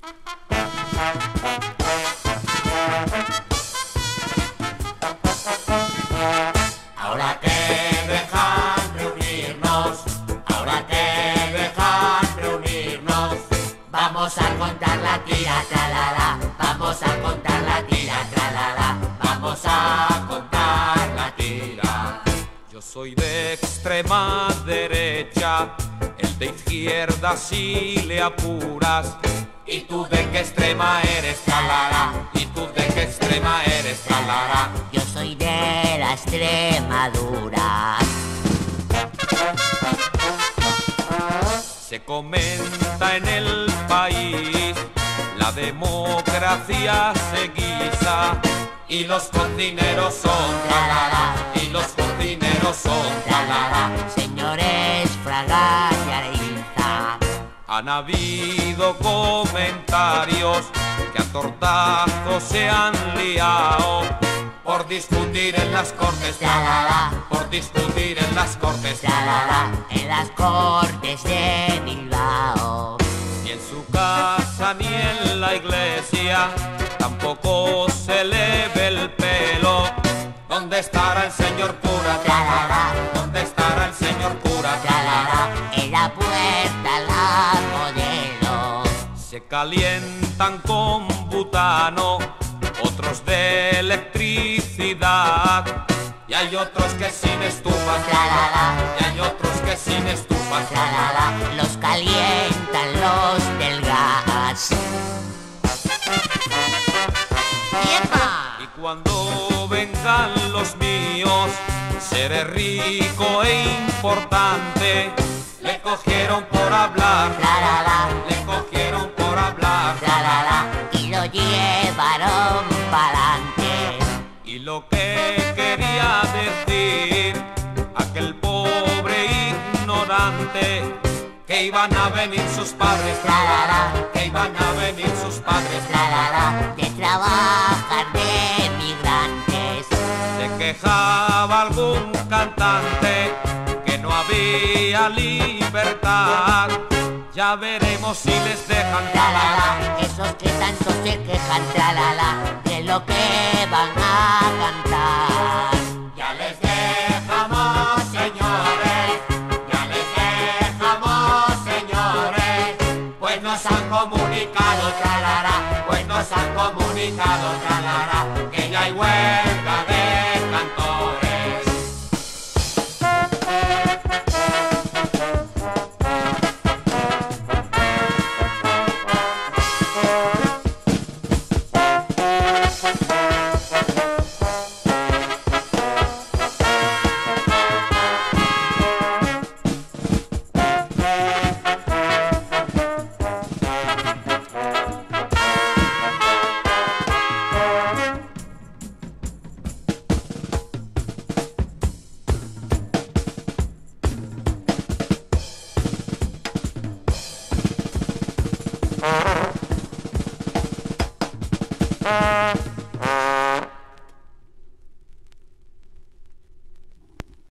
Ahora que dejan reunirnos, ahora que dejan reunirnos, vamos a contar la tira, tralala, vamos a contar la tira, tralala, vamos a contar la tira. Yo soy de extrema derecha, el de izquierda si le apuras. ¿Y tú de qué extrema eres, tralala? ¿Y tú de qué extrema eres, tralala? Yo soy de la Extremadura. Se comenta en el país, la democracia se guisa, y los cocineros son, tralala, y los cocineros son, tralala. Señores Fraga y Ariza, han habido comentarios que a tortazos se han liado por discutir en las cortes, tralala, por discutir en las cortes, tralala, en las Cortes de Bilbao. ni en su casa ni en la iglesia tampoco se le ve el pelo. ¿Dónde estará el señor cura, tralala? ¿Dónde estará el señor cura, tralala? En la puerta la modelo. Se calientan con butano, otros de electricidad, Y hay otros que sin estufa, Tralala. y hay otros que sin estufa, Tralala, los calientan los del gas. ¡Yepa! y cuando vengan los míos seré rico e importante. Le cogieron por hablar, Tralala, le cogieron por hablar, tralala, y lo llevaron pa'lante. Y lo que quería decir aquel pobre ignorante, que iban a venir sus padres, Tralala, que iban a venir sus padres, tralala, de trabajar de migrantes. se quejaba algún cantante que no había libertad. Ya veremos si les dejan Tralala, esos que tanto se quejan, tralala, de lo que van a cantar. Ya les dejamos, señores, ya les dejamos, señores, pues nos han comunicado, tralala, pues nos han comunicado, tralala.